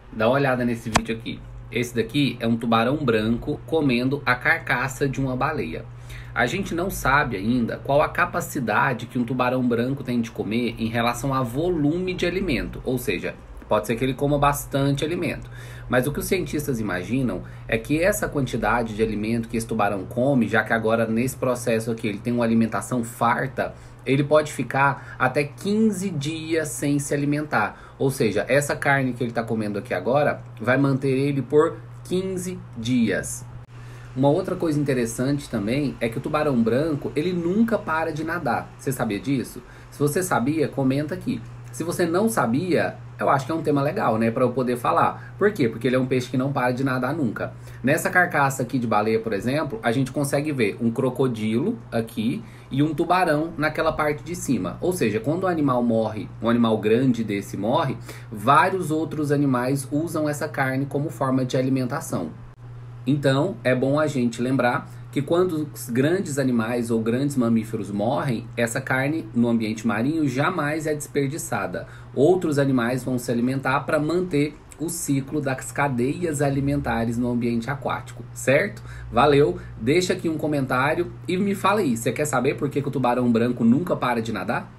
Dá uma olhada nesse vídeo aqui. Esse daqui é um tubarão branco comendo a carcaça de uma baleia. A gente não sabe ainda qual a capacidade que um tubarão branco tem de comer em relação a volume de alimento, ou seja, pode ser que ele coma bastante alimento. Mas o que os cientistas imaginam é que essa quantidade de alimento que esse tubarão come, já que agora nesse processo aqui ele tem uma alimentação farta, ele pode ficar até 15 dias sem se alimentar. Ou seja, essa carne que ele está comendo aqui agora vai manter ele por 15 dias. Uma outra coisa interessante também é que o tubarão branco, ele nunca para de nadar. Você sabia disso? Se você sabia, comenta aqui. Se você não sabia, eu acho que é um tema legal, né, para eu poder falar. Por quê? Porque ele é um peixe que não para de nadar nunca. Nessa carcaça aqui de baleia, por exemplo, a gente consegue ver um crocodilo aqui e um tubarão naquela parte de cima. Ou seja, quando um animal morre, um animal grande desse morre, vários outros animais usam essa carne como forma de alimentação. Então, é bom a gente lembrar que quando os grandes animais ou grandes mamíferos morrem, essa carne no ambiente marinho jamais é desperdiçada. Outros animais vão se alimentar para manter o ciclo das cadeias alimentares no ambiente aquático, certo? Valeu, deixa aqui um comentário e me fala aí, você quer saber por que o tubarão branco nunca para de nadar?